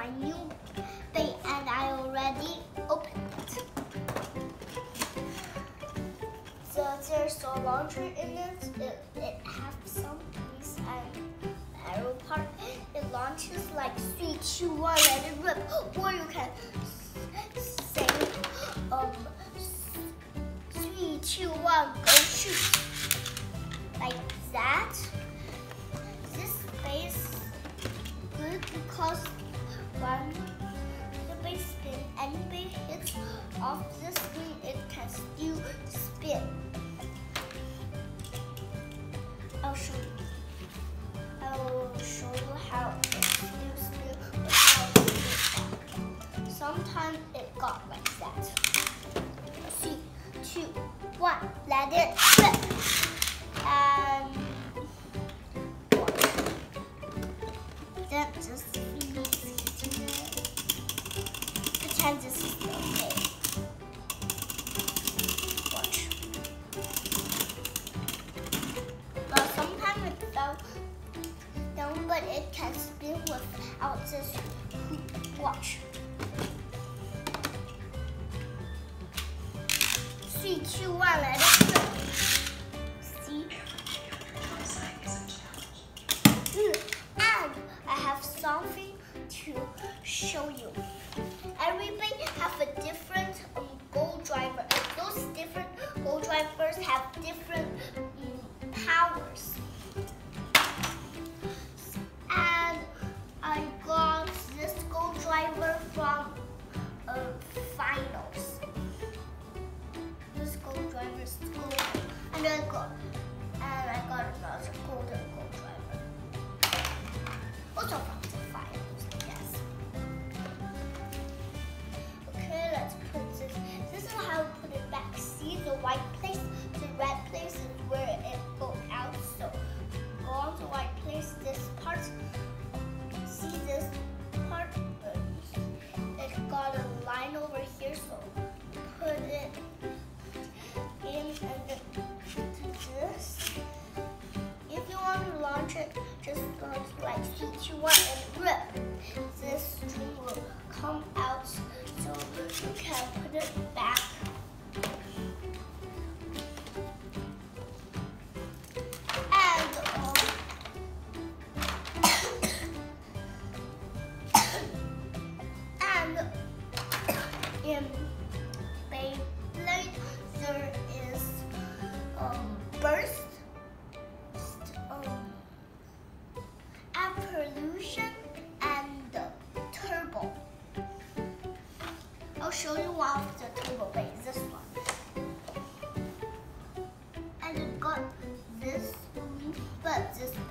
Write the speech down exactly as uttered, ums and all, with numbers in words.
my new bait, and I already opened it. So there's a launcher in it. It, it has some things and arrow part. It launches like three, two, one, let it rip. Or you can say um three, two, one, go shoot. Like that. This base good because when the base spin, any base hits off the screen, it can still spin. I'll show you. I will show you how it still spin without it. Sometimes it got like that. Three, two, one, let it flip. And then just pretend this is the base. Watch. Well, sometimes it fell down, but it can spin without this hoop. Watch. Three, two, one, let it flip. And I have something to show you. Everybody have a different um, gold driver. Those different gold drivers have different um, powers. And I got this gold driver from uh, finals. This gold driver is gold, and I got and I got another golden gold driver. Also from the finals, I guess. Okay, let's put this. This is how we put it back. See the white place? The red place is where it goes out. So go on the white place, this part. See this part? It got a line over here, so put it in and then do this. If you want to launch it, just launch like three, two, one, and rip. This string will come out, so you can put it back. And um, and in Beyblade there is um, burst. Evolution and turbo. I'll show you one of the turbo base, this one. And it got this, but this